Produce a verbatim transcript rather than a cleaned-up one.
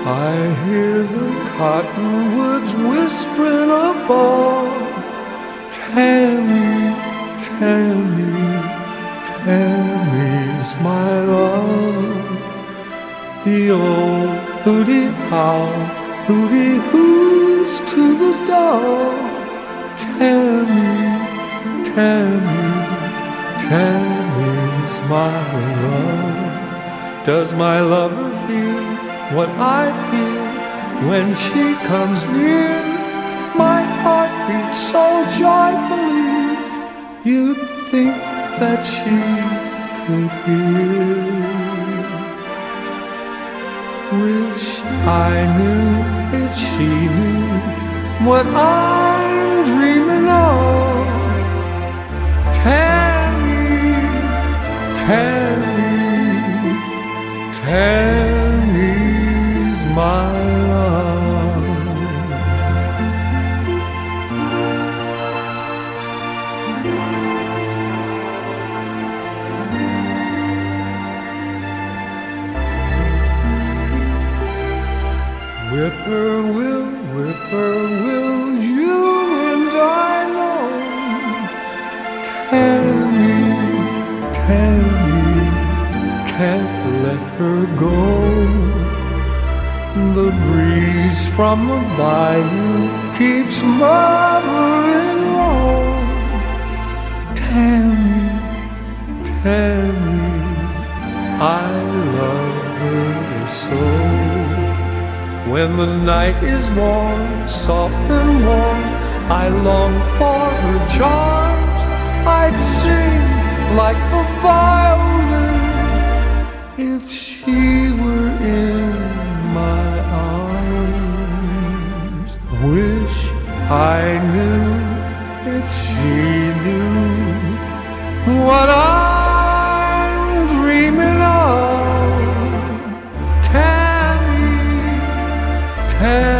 I hear the cottonwoods whispering above. Tammy, Tammy, Tammy's my love. The old hooty-how, hooty-hoos to the dog. Tammy, Tammy, Tammy's my love. Does my lover feel what I feel when she comes near? My heart beats so joyfully, you'd think that she could hear. Wish I knew if she knew what I'm dreaming of. Tammy, Tammy, Tammy's my love. Whippoorwill, whippoorwill, you and I know. Tammy, Tammy, can't let her go. The breeze from the bayou keeps murmuring low. Tammy, Tammy, I love her so. When the night is warm, soft and warm, I long for her charms. I'd sing like a violin if she were in my arms. Wish I knew if she knew what I'm dreaming of. Tammy, Tammy.